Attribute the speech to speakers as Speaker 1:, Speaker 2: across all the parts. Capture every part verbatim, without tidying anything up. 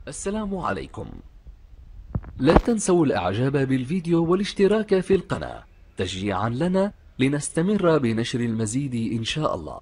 Speaker 1: السلام عليكم. لا تنسوا الاعجاب بالفيديو والاشتراك في القناة تشجيعا لنا لنستمر بنشر المزيد ان شاء الله.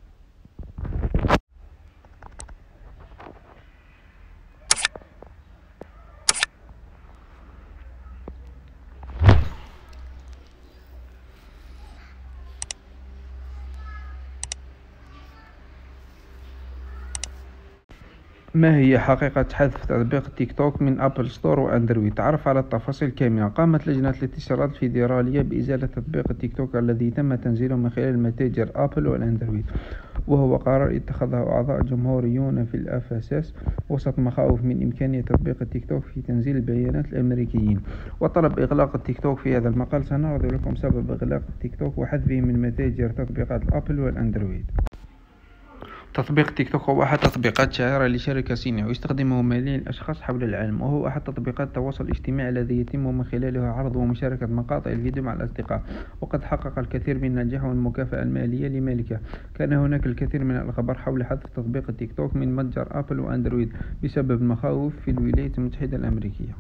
Speaker 2: ما هي حقيقة حذف تطبيق تيك توك من أبل ستور وأندرويد؟ تعرف على التفاصيل كاملة. قامت لجنة الاتصالات الفيدرالية بإزالة تطبيق تيك توك الذي تم تنزيله من خلال متاجر أبل والأندرويد، وهو قرار اتخذه أعضاء جمهوريون في الإف إس إس وسط مخاوف من إمكانية تطبيق تيك توك في تنزيل البيانات الأمريكيين وطلب إغلاق التيك توك. في هذا المقال سنعرض لكم سبب إغلاق التيك توك وحذفه من متاجر تطبيقات الأبل والأندرويد. تطبيق تيك توك هو أحد تطبيقات شهيرة لشركة صينية ويستخدمه ملايين الأشخاص حول العالم، وهو أحد تطبيقات التواصل الاجتماعي الذي يتم من خلاله عرض ومشاركة مقاطع الفيديو مع الأصدقاء، وقد حقق الكثير من النجاح والمكافأة المالية لمالكه. كان هناك الكثير من الأخبار حول حذف تطبيق تيك توك من متجر أبل وأندرويد بسبب المخاوف في الولايات المتحدة الأمريكية.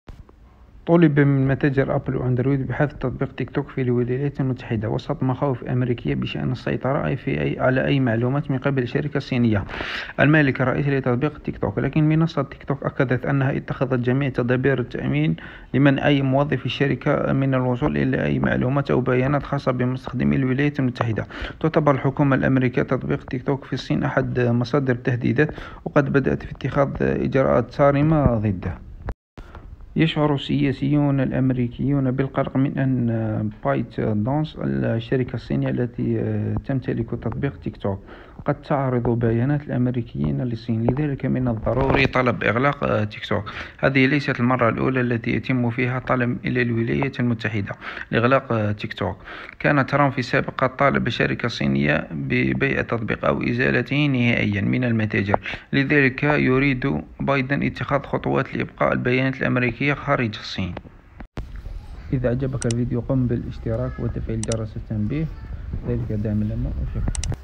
Speaker 2: طُلب من متاجر أبل وأندرويد بحذف تطبيق تيك توك في الولايات المتحدة وسط مخاوف أمريكية بشأن السيطرة في أي على أي معلومات من قبل الشركة الصينية المالكة الرئيسية لتطبيق تيك توك. لكن منصة تيك توك أكدت أنها اتخذت جميع تدابير التأمين لمنع أي موظف الشركة من الوصول إلى أي معلومات أو بيانات خاصة بمستخدمي الولايات المتحدة. تعتبر الحكومة الأمريكية تطبيق تيك توك في الصين أحد مصادر التهديدات، وقد بدأت في اتخاذ إجراءات صارمة ضده. يشعر السياسيون الأمريكيون بالقلق من أن بايت دانس الشركة الصينية التي تمتلك تطبيق تيك توك قد تعرض بيانات الأمريكيين للصين، لذلك من الضروري طلب إغلاق تيك توك. هذه ليست المرة الأولى التي يتم فيها طلب إلى الولايات المتحدة لإغلاق تيك توك. كان ترامب في السابق قد طالب الشركة الصينية ببيع التطبيق أو إزالته نهائيا من المتاجر، لذلك يريد بايدن اتخاذ خطوات لإبقاء البيانات الأمريكية خارج الصين. إذا أعجبك الفيديو قم بالاشتراك وتفعيل جرس التنبيه، ذلك دعم لنا وشكرا.